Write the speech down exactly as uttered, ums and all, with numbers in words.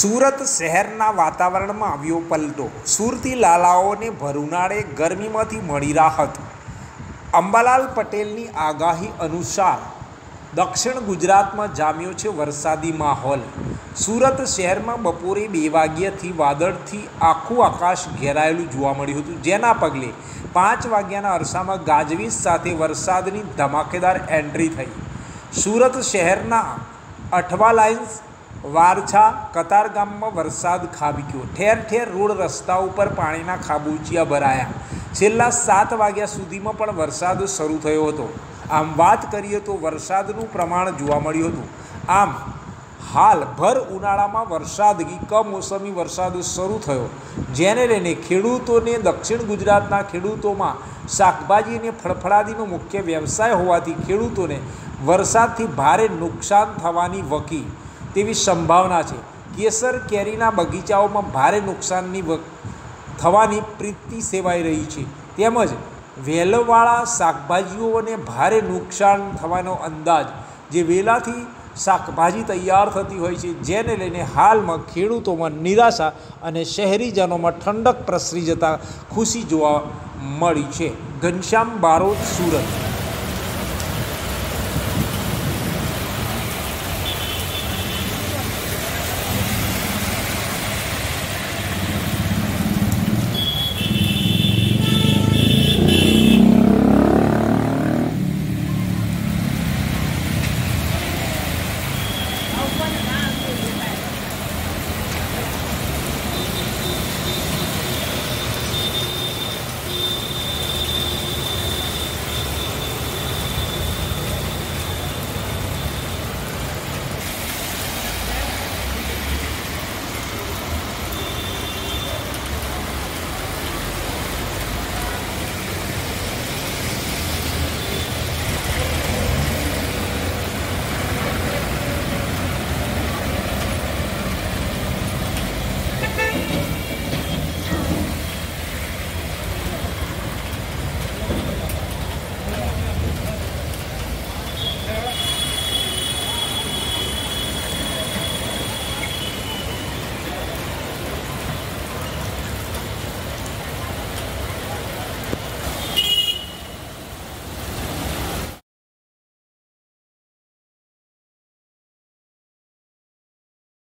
સુરત શહેરના વાતાવરણમાં આવ્યો પલટો। સુરતી લાલાઓને ભર ઉનાળે ગરમીમાંથી મળી રાહત। અંબાલાલ પટેલની આગાહી અનુસાર દક્ષિણ ગુજરાતમાં જામ્યો છે વરસાદી માહોલ। સુરત શહેરમાં બપોરે બે વાગ્યાથી વાદળથી આખું આકાશ ઘેરાયેલું જોવા મળ્યું હતું, જેના પગલે પાંચ વાગ્યાના અરસામાં ગાજવીજ સાથે વરસાદની ધમાકેદાર એન્ટ્રી થઈ। સુરત શહેરના અઠવા લાઇન્સ, વારછા, કતારગામમાં વરસાદ ખાબક્યો। ઠેર ઠેર રોડ રસ્તાઓ પર પાણીના ખાબોચિયા ભરાયા। છેલ્લા સાત વાગ્યા સુધીમાં પણ વરસાદ શરૂ થયો હતો। આમ વાત કરીએ તો વરસાદનું પ્રમાણ જોવા મળ્યું હતું। આમ હાલ ભર ઉનાળામાં વરસાદની કમોસમી વરસાદ શરૂ થયો, જેને લઈને ખેડૂતોને દક્ષિણ ગુજરાતના ખેડૂતોમાં શાકભાજી અને ફળફળાદીનો મુખ્ય વ્યવસાય હોવાથી ખેડૂતોને વરસાદથી ભારે નુકસાન થવાની વકી તેવી સંભાવના છે। કેસર કેરીના બગીચાઓમાં ભારે નુકસાનની થવાની પ્રીતિ સેવાઈ રહી છે, તેમજ વેલવાળા શાકભાજીઓને ભારે નુકસાન થવાનો અંદાજ, જે વેલાથી શાકભાજી તૈયાર થતી હોય છે, જેને લઈને હાલમાં ખેડૂતોમાં નિરાશા અને શહેરીજનોમાં ઠંડક પ્રસરી જતાં ખુશી જોવા મળી છે। ઘનશ્યામ બારોટ, સુરત।